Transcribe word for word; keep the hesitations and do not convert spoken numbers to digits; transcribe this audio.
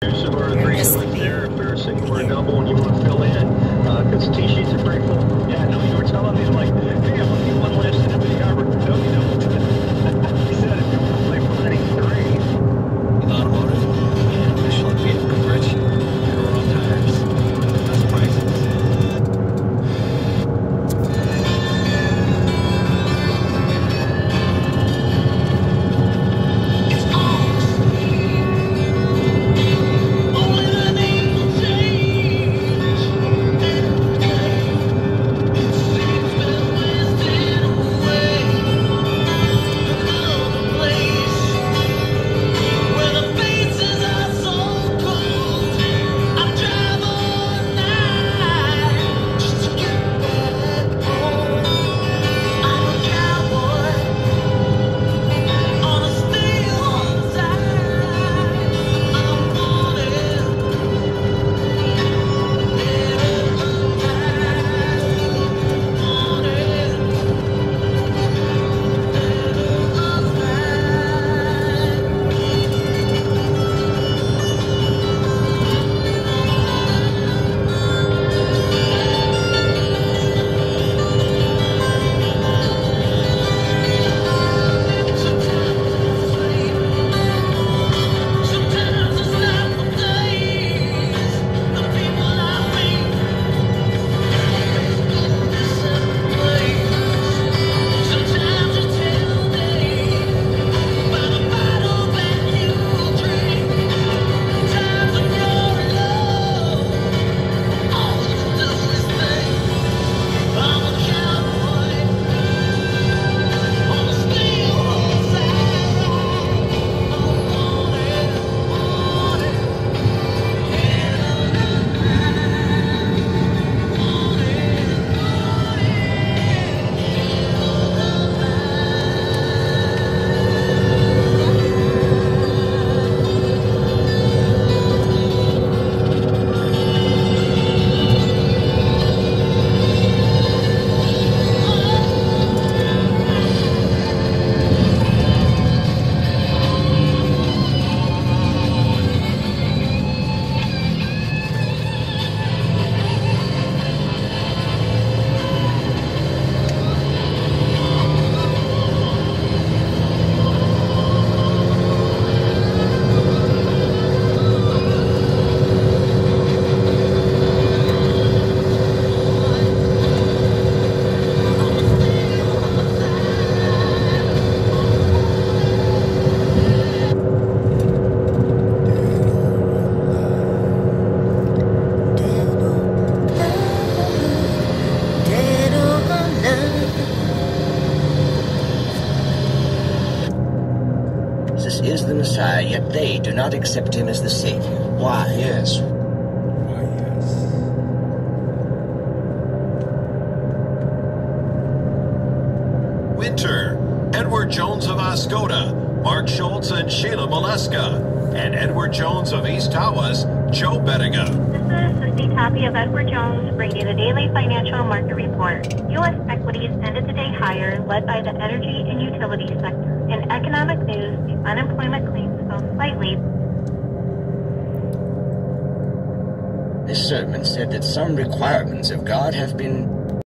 Of our three sevenths there, if they're single or double and you want to fill in, because uh, T-sheets are pretty full. Yeah, no, you were telling me, like, hey, I'm looking at one list in the Harbor. No, you don't. He said if you want to play for ninety-three. Automotive, yeah, Michelin vehicle, Rich, Euro tires, best prices. Is the Messiah, yet they do not accept him as the Savior. Why? Yes. Why, yes. Winter, Edward Jones of Oscoda, Mark Schultz and Sheila Molesca, and Edward Jones of East Tawas, Joe Bettiga. This is Susie Toppy of Edward Jones, bringing you the daily financial market report. U S equities ended the day higher, led by the energy and utility sector. In economic news, the unemployment claims fell slightly. This sermon said that some requirements of God have been